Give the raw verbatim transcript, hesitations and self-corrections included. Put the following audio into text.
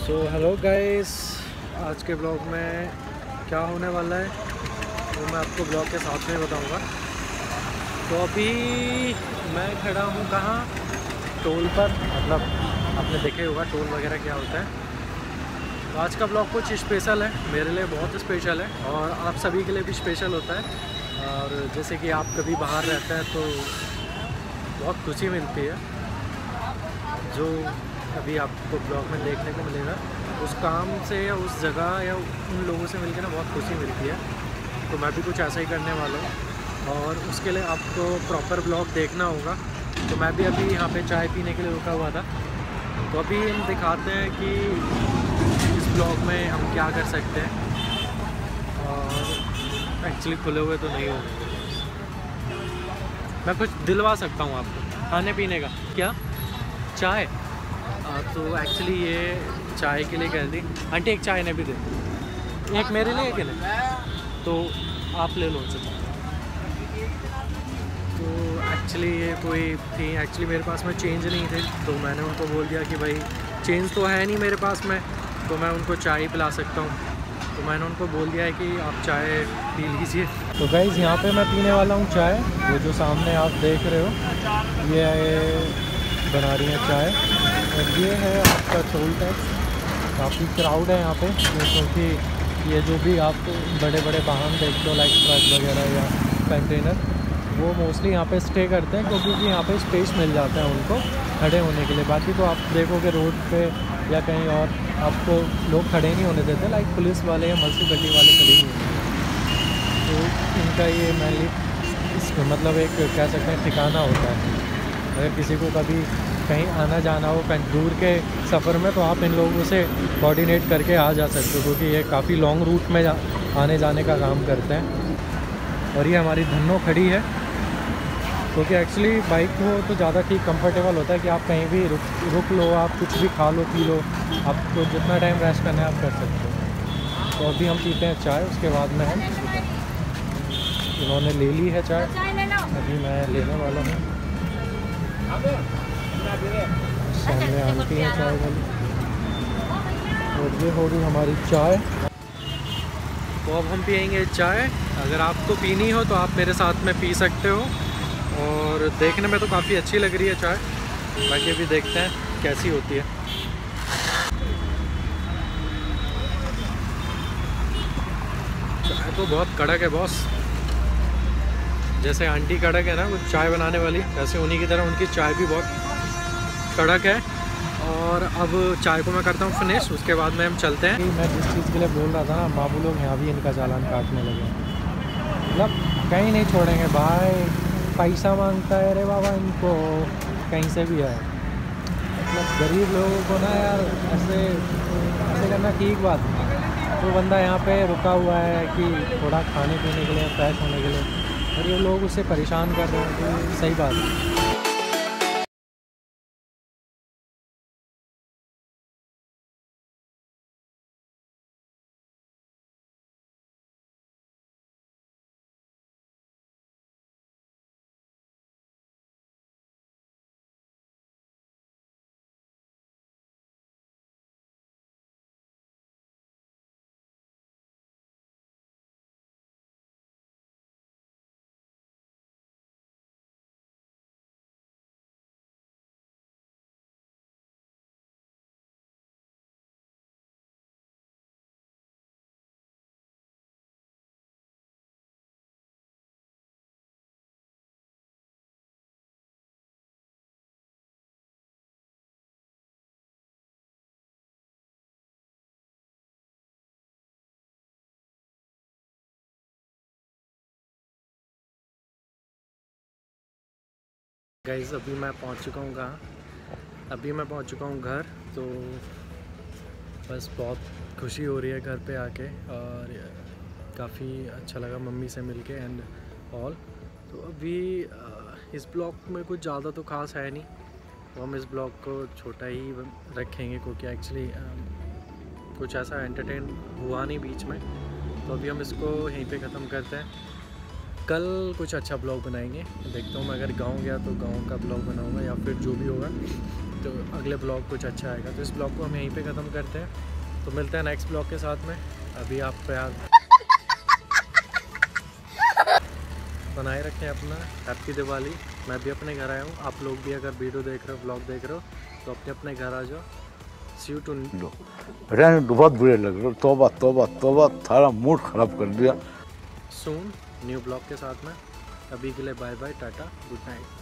So hello guys, आज के blog में क्या होने वाला है वो मैं आपको ब्लॉग के साथ में बताऊंगा। तो अभी मैं खड़ा हूँ कहाँ, टोल पर। मतलब आपने देखे होगा टोल वगैरह क्या होता है। तो आज का ब्लॉग कुछ स्पेशल है, मेरे लिए बहुत स्पेशल है और आप सभी के लिए भी स्पेशल होता है। और जैसे कि आप कभी बाहर रहते हैं तो बहुत खुशी मिलती है, जो अभी आपको ब्लॉग में देखने को मिलेगा उस काम से या उस जगह या उन लोगों से मिलकर ना बहुत खुशी मिलती है। तो मैं भी कुछ ऐसा ही करने वाला हूँ और उसके लिए आपको प्रॉपर ब्लॉग देखना होगा। तो मैं भी अभी यहाँ पे चाय पीने के लिए रुका हुआ था। तो अभी हम दिखाते हैं कि इस ब्लॉग में हम क्या कर सकते हैं। और एक्चुअली खुले हुए तो नहीं होंगे, मैं कुछ दिलवा सकता हूँ आपको खाने पीने का। क्या चाय? आ, तो एक्चुअली ये चाय के लिए कह दी आंटी, एक चाय ने भी दे, एक मेरे लिए, एक लिए, तो आप ले लो उनसे। तो एक्चुअली ये कोई थी, एक्चुअली मेरे पास में चेंज नहीं थे, तो मैंने उनको बोल दिया कि भाई चेंज तो है नहीं मेरे पास में, तो मैं उनको चाय पिला सकता हूँ। तो मैंने उनको बोल दिया है कि आप चाय पी लीजिए। तो गाइस यहाँ पे मैं पीने वाला हूँ चाय, वो जो सामने आप देख रहे हो ये बना रही है चाय। और ये है आपका टोल टैक्स। काफ़ी क्राउड है यहाँ पे, क्योंकि ये जो भी आप बड़े बड़े वाहन देखते हो लाइक ट्रक वगैरह या कंटेनर, वो मोस्टली यहाँ पे स्टे करते हैं, क्योंकि यहाँ पे स्पेस मिल जाता है उनको खड़े होने के लिए। बाकी तो आप देखोगे रोड पे या कहीं और आपको लोग खड़े नहीं होने देते, लाइक पुलिस वाले या मल्टी गड्डी वाले खड़े नहीं होते। तो इनका ये मेनली इसको मतलब एक कह सकते हैं ठिकाना होता है। अगर किसी को कभी कहीं आना जाना हो कहीं दूर के सफ़र में, तो आप इन लोगों से कोऑर्डिनेट करके आ जा सकते हो, क्योंकि ये काफ़ी लॉन्ग रूट में आने जाने का काम करते हैं। और ये हमारी धन्नो खड़ी है, क्योंकि एक्चुअली बाइक हो तो ज़्यादा ठीक कंफर्टेबल होता है कि आप कहीं भी रुक रुक लो, आप कुछ भी खा लो पी लो, आपको जितना टाइम रेस्ट करना है आप कर सकते हो। तो अभी हम पीते हैं चाय, उसके बाद में हम इन्होंने ले ली है चाय, अभी मैं लेने वाला हूँ। सामने आंटी है चाय वाली, और ये हो रही हमारी चाय। तो अब हम पियेंगे चाय। अगर आपको पीनी हो तो आप मेरे साथ में पी सकते हो, और देखने में तो काफ़ी अच्छी लग रही है चाय, बाकी अभी देखते हैं कैसी होती है। चाय तो बहुत कड़क है बॉस, जैसे आंटी कड़क है ना वो चाय बनाने वाली, वैसे उन्हीं की तरह उनकी चाय भी बहुत कड़क है। और अब चाय को मैं करता हूँ फिनिश, उसके बाद में हम चलते हैं। मैं जिस चीज़ के लिए बोल रहा था ना, बाबू लोग यहाँ भी इनका चालान काटने लगे, मतलब कहीं नहीं छोड़ेंगे भाई, पैसा मांगता है रे बाबा इनको, कहीं से भी है। मतलब गरीब लोगों को ना यार ऐसे ऐसे करना ठीक बात नहीं। वो बंदा यहाँ पे रुका हुआ है कि थोड़ा खाने पीने के लिए, फ्रेश होने के लिए, और ये लोग उससे परेशान कर रहे हैं, तो सही बात है। गाइस अभी मैं पहुंच चुका हूँ कहाँ, अभी मैं पहुंच चुका हूँ घर। तो बस बहुत खुशी हो रही है घर पे आके, और काफ़ी अच्छा लगा मम्मी से मिलके एंड ऑल। तो अभी इस ब्लॉग में कुछ ज़्यादा तो खास है नहीं, तो हम इस ब्लॉग को छोटा ही रखेंगे, क्योंकि एक्चुअली कुछ ऐसा एंटरटेन हुआ नहीं बीच में। तो अभी हम इसको यहीं पे ख़त्म करते हैं। कल कुछ अच्छा ब्लॉग बनाएंगे, देखता हूँ मैं, अगर गांव गया तो गांव का ब्लॉग बनाऊंगा या फिर जो भी होगा तो अगले ब्लॉग कुछ अच्छा आएगा। तो इस ब्लॉग को हम यहीं पे ख़त्म करते हैं, तो मिलते हैं नेक्स्ट ब्लॉग के साथ में। अभी आप प्यार बनाए रखें अपना। हैप्पी दिवाली। मैं भी अपने घर आया हूँ, आप लोग भी अगर वीडियो देख रहे हो, ब्लॉग देख रहे हो तो अपने अपने घर आ जाओ। See you too. रहने तो बहुत बुरे लग रहे, तौबा तौबा तौबा, सारा मूड ख़राब कर दिया। सून न्यू ब्लॉग के साथ में। अभी के लिए bye bye, tata, good night.